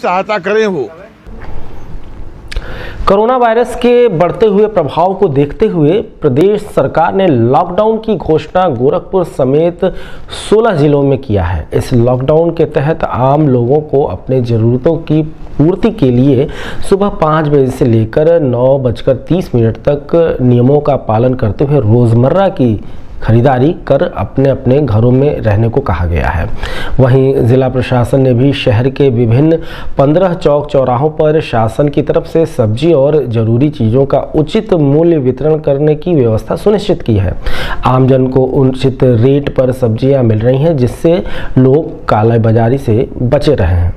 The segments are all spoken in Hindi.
सहायता करें वो। कोरोना वायरस के बढ़ते हुए प्रभाव को देखते हुए प्रदेश सरकार ने लॉकडाउन की घोषणा गोरखपुर समेत 16 जिलों में किया है। इस लॉकडाउन के तहत आम लोगों को अपने ज़रूरतों की पूर्ति के लिए सुबह 5 बजे से लेकर 9:30 तक नियमों का पालन करते हुए रोज़मर्रा की खरीदारी कर अपने अपने घरों में रहने को कहा गया है। वहीं जिला प्रशासन ने भी शहर के विभिन्न 15 चौक चौराहों पर शासन की तरफ से सब्जी और जरूरी चीज़ों का उचित मूल्य वितरण करने की व्यवस्था सुनिश्चित की है। आमजन को उचित रेट पर सब्जियां मिल रही हैं, जिससे लोग कालाबाजारी से बचे रहे हैं।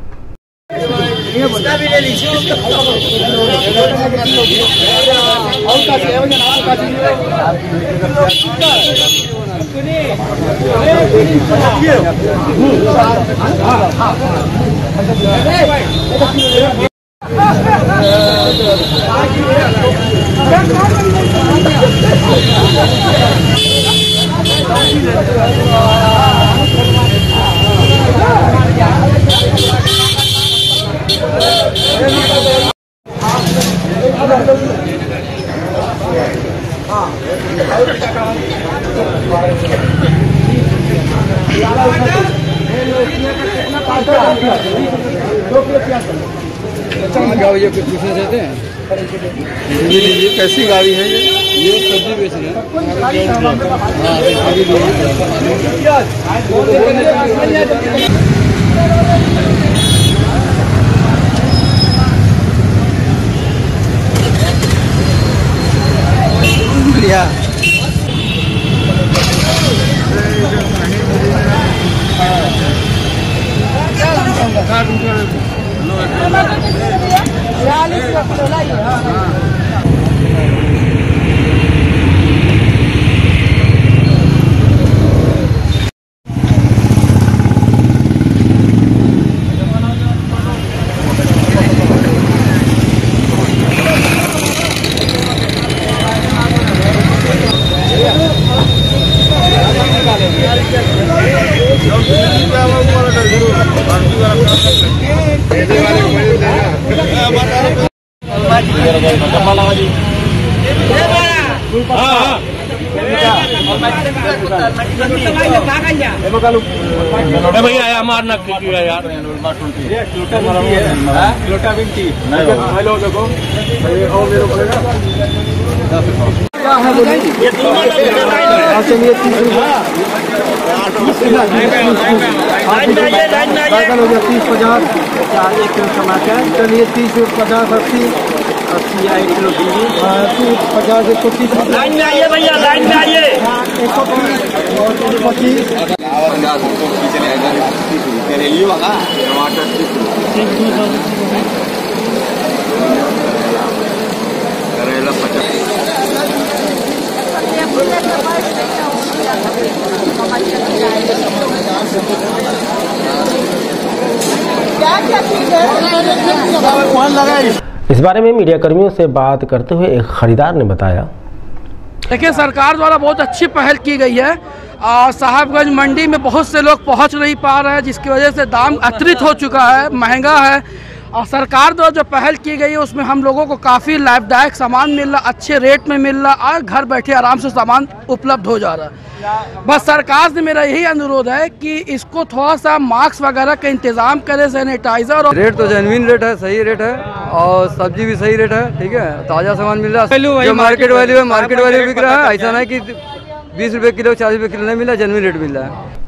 ये कुछ पूछना चाहते हैं? ये कैसी गाड़ी है? ये सब्जी बेच रहे हैं। भैया यार मारना यार बैगन हो गया 30-50, 1 किलो टमाटर, चलिए 30-50, 80 या 1 किलो 50, 130। लाइन में आइए भैया, लाइन में आइए। 130 और 125। करेला 50। इस बारे में मीडिया कर्मियों से बात करते हुए एक खरीदार ने बताया, देखिए सरकार द्वारा बहुत अच्छी पहल की गई है और साहबगंज मंडी में बहुत से लोग पहुंच नहीं पा रहे हैं, जिसकी वजह से दाम अतिरिक्त हो चुका है, महंगा है। और सरकार द्वारा जो पहल की गई है उसमें हम लोगों को काफ़ी लाभदायक सामान मिल रहा, अच्छे रेट में मिल रहा और घर बैठे आराम से सामान उपलब्ध हो जा रहा है। बस सरकार से मेरा यही अनुरोध है कि इसको थोड़ा सा मास्क वगैरह का इंतजाम करे, सैनिटाइजर। और रेट तो जेन्युइन रेट है, सही रेट है और सब्जी भी सही रेट है, ठीक है, ताज़ा सामान मिल रहा है। जो मार्केट वैल्यू है, मार्केट वैल्यू बिक रहा है। ऐसा नहीं कि 20 रुपये किलो 40 रुपये किलो नहीं मिला, जेन्युइन रेट मिल रहा है।